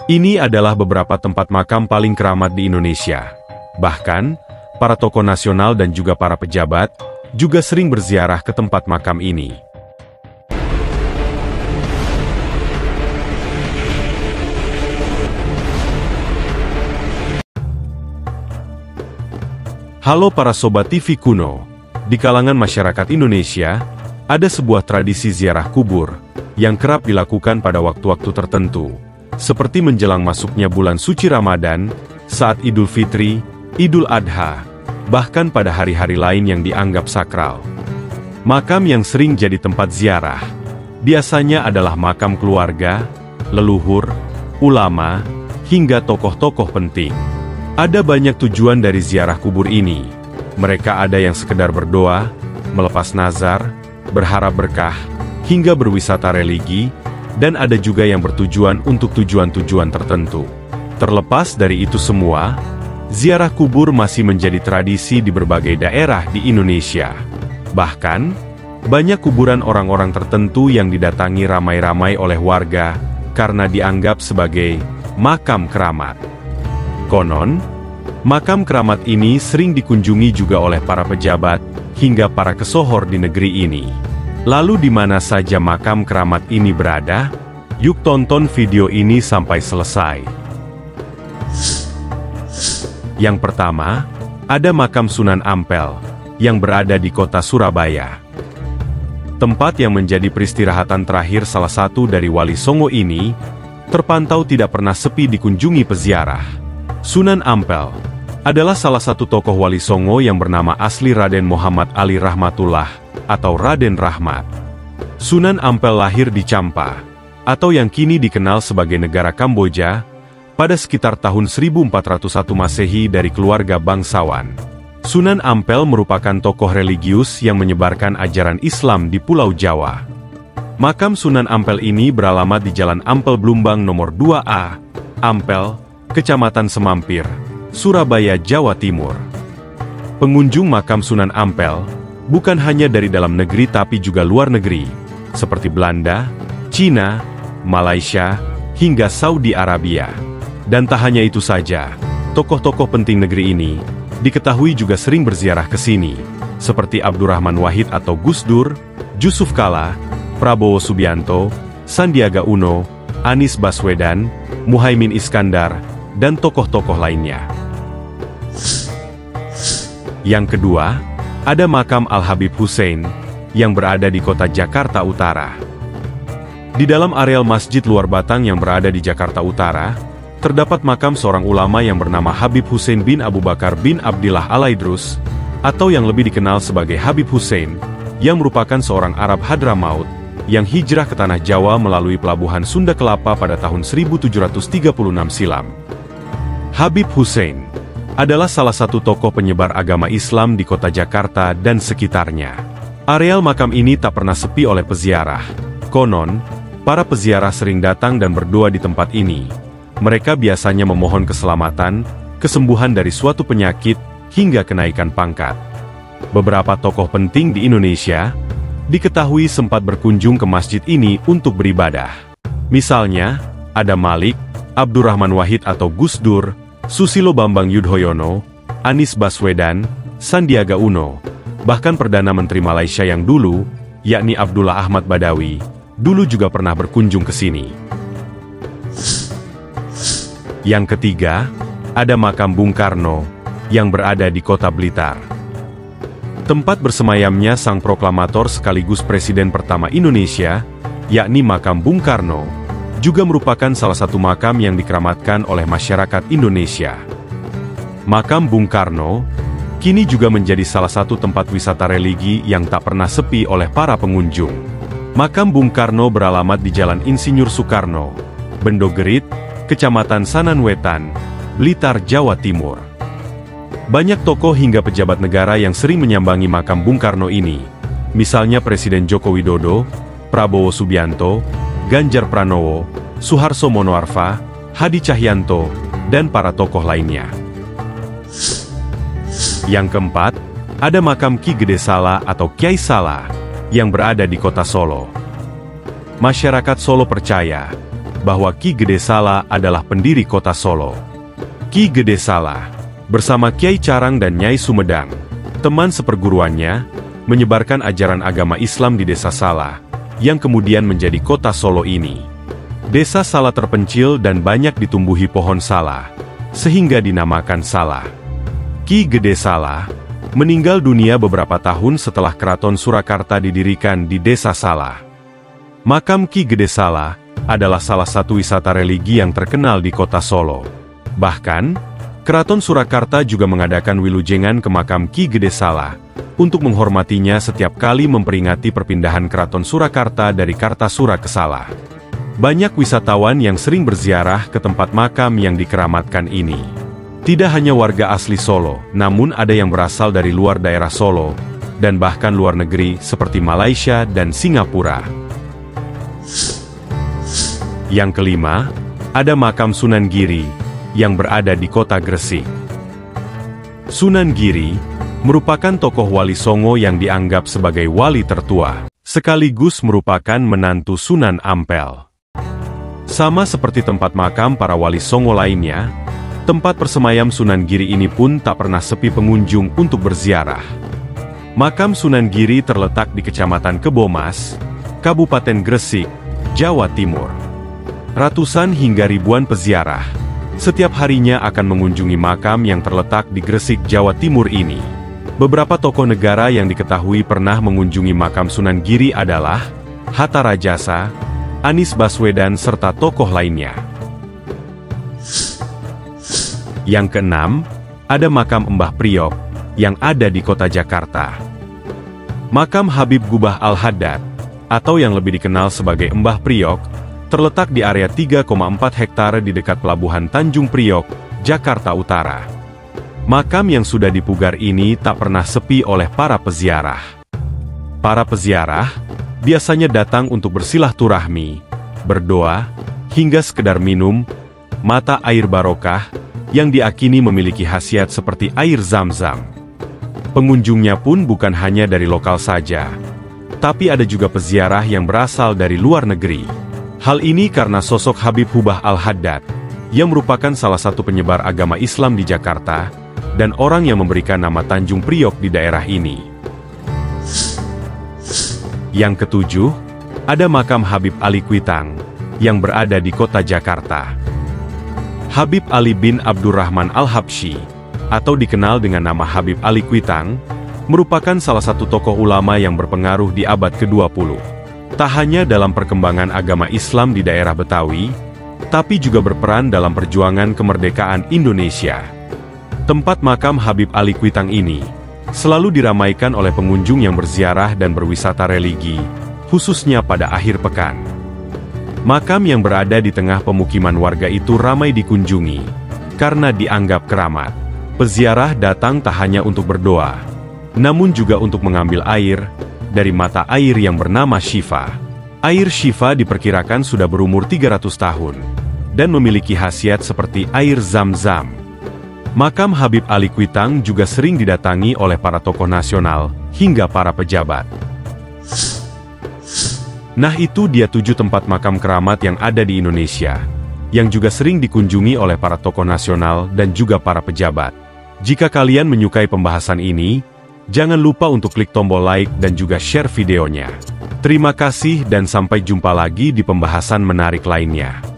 Ini adalah beberapa tempat makam paling keramat di Indonesia. Bahkan, para tokoh nasional dan juga para pejabat juga sering berziarah ke tempat makam ini. Halo para Sobat TV Kuno. Di kalangan masyarakat Indonesia, ada sebuah tradisi ziarah kubur yang kerap dilakukan pada waktu-waktu tertentu, seperti menjelang masuknya bulan suci Ramadan, saat Idul Fitri, Idul Adha, bahkan pada hari-hari lain yang dianggap sakral. Makam yang sering jadi tempat ziarah biasanya adalah makam keluarga, leluhur, ulama, hingga tokoh-tokoh penting. Ada banyak tujuan dari ziarah kubur ini. Mereka ada yang sekedar berdoa, melepas nazar, berharap berkah, hingga berwisata religi, dan ada juga yang bertujuan untuk tujuan-tujuan tertentu. Terlepas dari itu semua, ziarah kubur masih menjadi tradisi di berbagai daerah di Indonesia. Bahkan, banyak kuburan orang-orang tertentu yang didatangi ramai-ramai oleh warga karena dianggap sebagai makam keramat. Konon, makam keramat ini sering dikunjungi juga oleh para pejabat hingga para kesohor di negeri ini. Lalu di mana saja makam keramat ini berada? Yuk tonton video ini sampai selesai. Yang pertama, ada makam Sunan Ampel yang berada di kota Surabaya. Tempat yang menjadi peristirahatan terakhir salah satu dari Wali Songo ini terpantau tidak pernah sepi dikunjungi peziarah. Sunan Ampel adalah salah satu tokoh Wali Songo yang bernama asli Raden Muhammad Ali Rahmatullah atau Raden Rahmat. Sunan Ampel lahir di Champa, atau yang kini dikenal sebagai negara Kamboja, pada sekitar tahun 1401 Masehi dari keluarga bangsawan. Sunan Ampel merupakan tokoh religius yang menyebarkan ajaran Islam di Pulau Jawa. Makam Sunan Ampel ini beralamat di Jalan Ampel Blumbang nomor 2A, Ampel, Kecamatan Semampir, Surabaya, Jawa Timur. Pengunjung makam Sunan Ampel bukan hanya dari dalam negeri tapi juga luar negeri, seperti Belanda, Cina, Malaysia, hingga Saudi Arabia. Dan tak hanya itu saja, tokoh-tokoh penting negeri ini diketahui juga sering berziarah ke sini, seperti Abdurrahman Wahid atau Gus Dur, Yusuf Kala, Prabowo Subianto, Sandiaga Uno, Anies Baswedan, Muhaimin Iskandar, dan tokoh-tokoh lainnya. Yang kedua, ada makam Al-Habib Hussein yang berada di kota Jakarta Utara. Di dalam areal Masjid Luar Batang yang berada di Jakarta Utara, terdapat makam seorang ulama yang bernama Habib Hussein bin Abu Bakar bin Abdillah Al-Aidrus, atau yang lebih dikenal sebagai Habib Hussein, yang merupakan seorang Arab Hadramaut yang hijrah ke tanah Jawa melalui pelabuhan Sunda Kelapa pada tahun 1736 silam. Habib Hussein adalah salah satu tokoh penyebar agama Islam di kota Jakarta dan sekitarnya. Areal makam ini tak pernah sepi oleh peziarah. Konon, para peziarah sering datang dan berdoa di tempat ini. Mereka biasanya memohon keselamatan, kesembuhan dari suatu penyakit, hingga kenaikan pangkat. Beberapa tokoh penting di Indonesia diketahui sempat berkunjung ke masjid ini untuk beribadah. Misalnya, ada Malik, Abdurrahman Wahid atau Gus Dur, Susilo Bambang Yudhoyono, Anies Baswedan, Sandiaga Uno, bahkan Perdana Menteri Malaysia yang dulu, yakni Abdullah Ahmad Badawi, dulu juga pernah berkunjung ke sini. Yang ketiga, ada makam Bung Karno yang berada di kota Blitar. Tempat bersemayamnya sang proklamator sekaligus presiden pertama Indonesia, yakni makam Bung Karno, juga merupakan salah satu makam yang dikeramatkan oleh masyarakat Indonesia. Makam Bung Karno kini juga menjadi salah satu tempat wisata religi yang tak pernah sepi oleh para pengunjung. Makam Bung Karno beralamat di Jalan Insinyur Soekarno, Bendogerit, Kecamatan Sananwetan, Blitar, Jawa Timur. Banyak tokoh hingga pejabat negara yang sering menyambangi makam Bung Karno ini, misalnya Presiden Joko Widodo, Prabowo Subianto, Ganjar Pranowo, Suharto Monoarfa, Hadi Cahyanto, dan para tokoh lainnya. Yang keempat, ada makam Ki Gede Sala atau Kiai Sala yang berada di kota Solo. Masyarakat Solo percaya bahwa Ki Gede Sala adalah pendiri kota Solo. Ki Gede Sala, bersama Kiai Carang dan Nyai Sumedang, teman seperguruannya, menyebarkan ajaran agama Islam di Desa Sala, yang kemudian menjadi kota Solo ini. Desa Sala terpencil dan banyak ditumbuhi pohon sala, sehingga dinamakan Sala. Ki Gede Sala meninggal dunia beberapa tahun setelah Keraton Surakarta didirikan di Desa Sala. Makam Ki Gede Sala adalah salah satu wisata religi yang terkenal di kota Solo. Bahkan, Keraton Surakarta juga mengadakan wilujengan ke makam Ki Gede Sala untuk menghormatinya setiap kali memperingati perpindahan Keraton Surakarta dari Kartasura ke Sala. Banyak wisatawan yang sering berziarah ke tempat makam yang dikeramatkan ini. Tidak hanya warga asli Solo, namun ada yang berasal dari luar daerah Solo, dan bahkan luar negeri seperti Malaysia dan Singapura. Yang kelima, ada makam Sunan Giri, yang berada di kota Gresik. Sunan Giri merupakan tokoh Wali Songo yang dianggap sebagai wali tertua, sekaligus merupakan menantu Sunan Ampel. Sama seperti tempat makam para Wali Songo lainnya, tempat persemayam Sunan Giri ini pun tak pernah sepi pengunjung untuk berziarah. Makam Sunan Giri terletak di Kecamatan Kebomas, Kabupaten Gresik, Jawa Timur. Ratusan hingga ribuan peziarah setiap harinya akan mengunjungi makam yang terletak di Gresik, Jawa Timur ini. Beberapa tokoh negara yang diketahui pernah mengunjungi makam Sunan Giri adalah Hatta Rajasa, Anies Baswedan serta tokoh lainnya. Yang keenam, ada makam Mbah Priok yang ada di kota Jakarta. Makam Habib Gubah Al-Haddad, atau yang lebih dikenal sebagai Mbah Priok, terletak di area 3,4 hektare di dekat Pelabuhan Tanjung Priok, Jakarta Utara. Makam yang sudah dipugar ini tak pernah sepi oleh para peziarah. Para peziarah biasanya datang untuk bersilaturahmi, berdoa, hingga sekedar minum mata air barokah yang diakini memiliki khasiat seperti air Zam-Zam. Pengunjungnya pun bukan hanya dari lokal saja, tapi ada juga peziarah yang berasal dari luar negeri. Hal ini karena sosok Habib Gubah Al-Haddad, yang merupakan salah satu penyebar agama Islam di Jakarta, dan orang yang memberikan nama Tanjung Priok di daerah ini. Yang ketujuh, ada makam Habib Ali Kuitang, yang berada di kota Jakarta. Habib Ali bin Abdurrahman Al-Habsyi, atau dikenal dengan nama Habib Ali Kuitang, merupakan salah satu tokoh ulama yang berpengaruh di abad ke-20. Tak hanya dalam perkembangan agama Islam di daerah Betawi, tapi juga berperan dalam perjuangan kemerdekaan Indonesia. Tempat makam Habib Ali Kuitang ini selalu diramaikan oleh pengunjung yang berziarah dan berwisata religi, khususnya pada akhir pekan. Makam yang berada di tengah pemukiman warga itu ramai dikunjungi, karena dianggap keramat. Peziarah datang tak hanya untuk berdoa, namun juga untuk mengambil air dari mata air yang bernama Syifa. Air Syifa diperkirakan sudah berumur 300 tahun, dan memiliki khasiat seperti air Zam-Zam. Makam Habib Ali Kuitang juga sering didatangi oleh para tokoh nasional, hingga para pejabat. Nah itu dia 7 tempat makam keramat yang ada di Indonesia, yang juga sering dikunjungi oleh para tokoh nasional dan juga para pejabat. Jika kalian menyukai pembahasan ini, jangan lupa untuk klik tombol like dan juga share videonya. Terima kasih dan sampai jumpa lagi di pembahasan menarik lainnya.